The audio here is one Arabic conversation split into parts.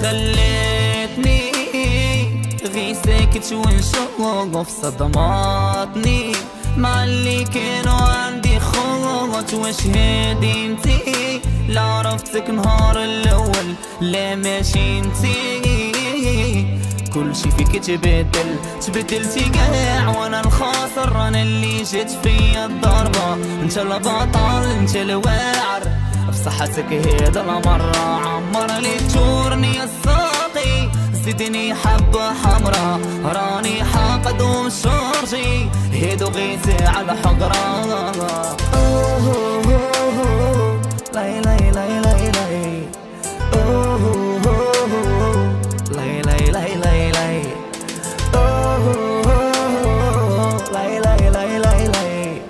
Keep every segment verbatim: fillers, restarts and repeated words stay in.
خلتني غي ساكت ونشوق في صدماتني مع اللي كانوا عندي خلط. واش هادي انتي لا عرفتك نهار الاول لا ماشي انتي، كل شي فيك تبدل تبدلتي كاع وانا الخاسر، انا اللي جات فيا الضربه انت البطل انت الواعر. بصحتك هيدا المره عمر لي تجورني الساقي، زيدني حبه حمرا راني حاقد ومشرجي هيدو غيتي على حقره. لاي لاي لاي لاي لاي لاي لاي لاي لاي لاي لاي لاي لاي لاي لاي.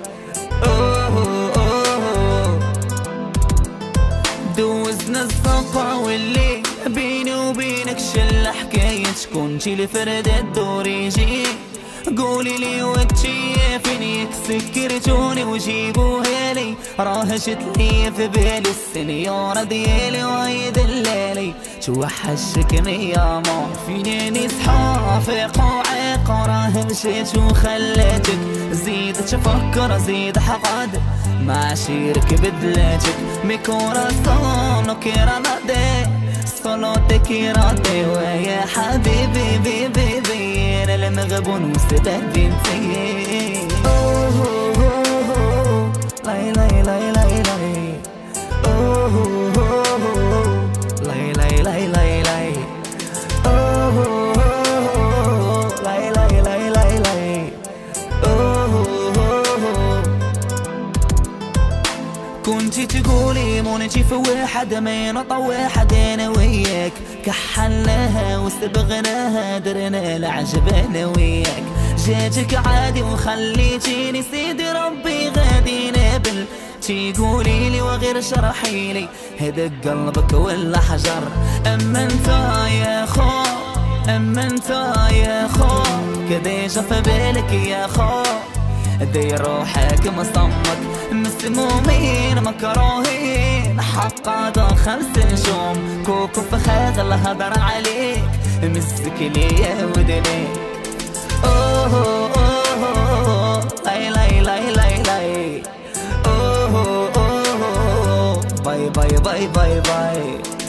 دوزنا الزقرة واللي بيني وبينك شل حكاية كنتي لفرد الدور يجي. قولي لي وقتي فيني سكرتوني وجيبوها لي، راه جت لي في بالي السنيورة ديالي وهي دلالي. توحشكني يا مار فيني نصحى فيق وعيق، راه مشيت وخليتك زيد تفكر زيد حقد مع شيرك بدلاتك مي كوراسون كيرانادي solo te quiero te ويا حبيبي بيبي بي انا المغبون وستهدينتي. لاي لاي لاي لاي لاي لاي لاي لاي لاي لاي لاي لاي لاي لاي لاي. كنتي تقولي مونتي في واحد ما نطا واحد انا وياك، كحلناها واستبغناها درنا العجب انا وياك. جاتك عادي وخليتيني سيدي ربي غادي نابل، تيقولي لي وغير شرحي لي هدق قلبك ولا حجر. اما انت يا خو اما انت يا خو كديجا في بالك يا خو دير روحك مصمك مسمومين مكروهين حقا خمس نجوم كوكو فخاغ الهضر عليك مسك ليا ودنيك. اوه اوه لاي لاي لاي لاي لاي اوه اوه باي باي باي باي باي.